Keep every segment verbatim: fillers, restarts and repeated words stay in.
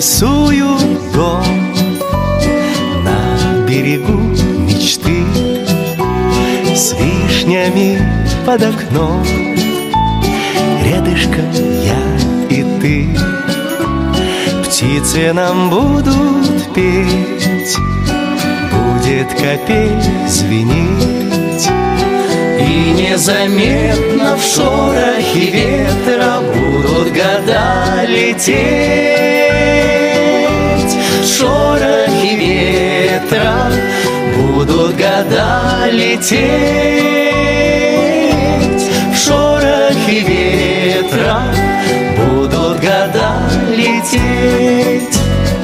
нарисую дом на берегу мечты, с вишнями под окном, рядышком я и ты. Птицы нам будут петь, будет капель звенеть, и незаметно в шорохе ветра будут года лететь. В шорохе ветра будут года лететь. В шорохе ветра будут года лететь.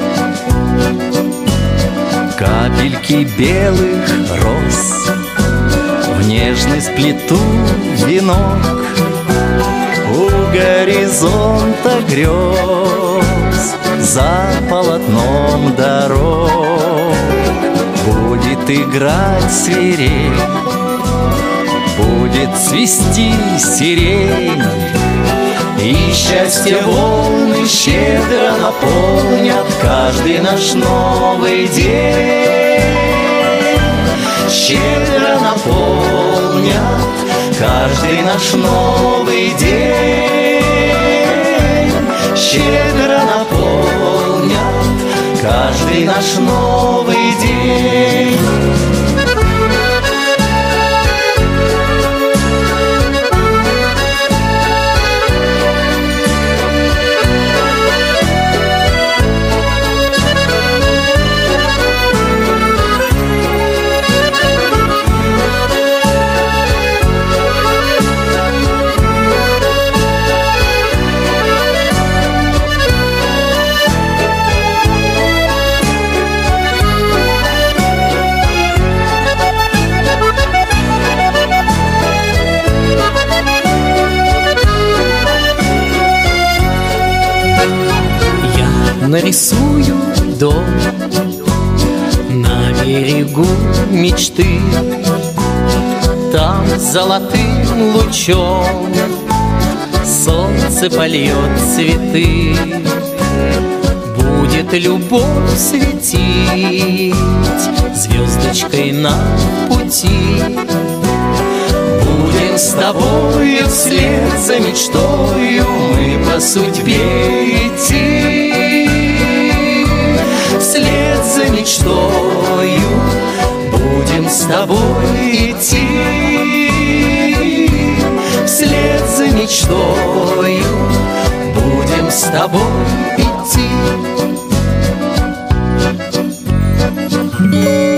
Капельки белых роз в нежный сплету венок, у горизонта грез за полотном дорог будет играть свирель, будет цвести сирень, и счастье волны щедро наполнят каждый наш новый день. Щедро наполнят каждый наш новый день. Щедро наполнят каждый наш новый день. Нарисую дом на берегу мечты, там золотым лучом солнце польет цветы, будет любовь светить звездочкой на пути. Будем с тобою вслед за мечтою мы по судьбе идти. Вслед за мечтою будем с тобой идти. Вслед за мечтою будем с тобой идти.